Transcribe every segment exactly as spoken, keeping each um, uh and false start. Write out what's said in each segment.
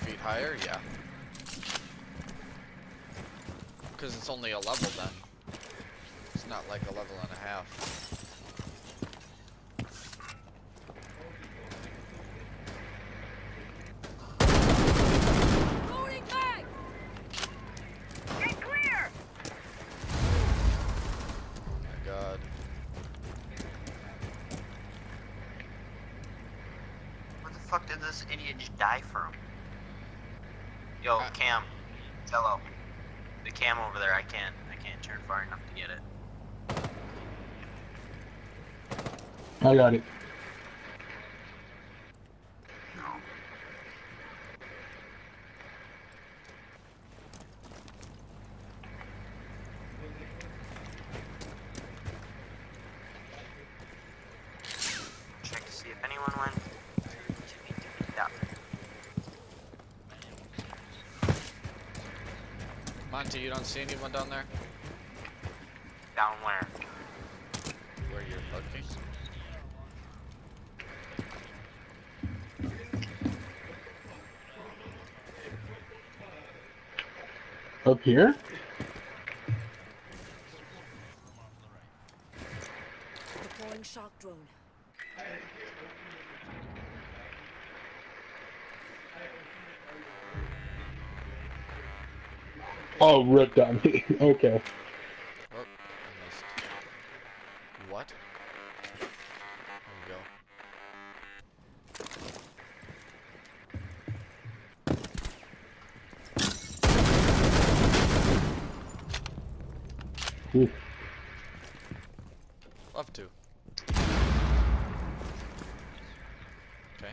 feet higher? Yeah. Because it's only a level then. It's not like a level and a half. Loading back! Get clear! Oh my god. Where the fuck did this idiot just die from? Yo, Uh, Cam. Hello. The cam over there, I can't, I can't turn far enough to get it. I got it. No. Check to see if anyone went. Yeah. Monty, you don't see anyone down there? Down where? Where you're looking? Up here? Deploying shock drone. Oh, ripped on me. Okay. Oh, I missed. What? There we go. Oof. Love to. Okay.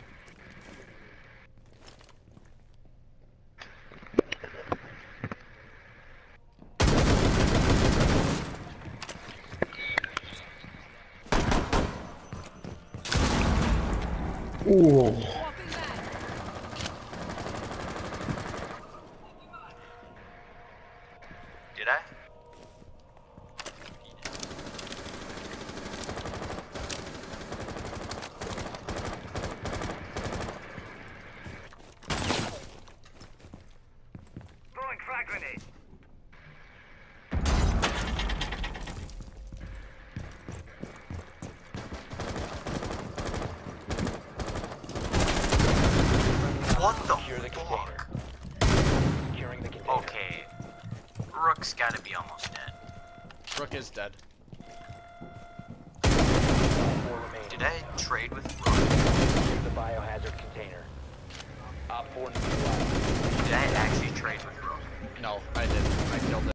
Ooh. Walking back. Did I? Throwing frag grenade. What the Secure the fuck? container. Securing the container. Okay. Rook's gotta be almost dead. Rook is dead. Four remaining. Did I trade with Rook? Secure the biohazard container. Op four neutralized. Did I actually trade with Rook? No, I didn't.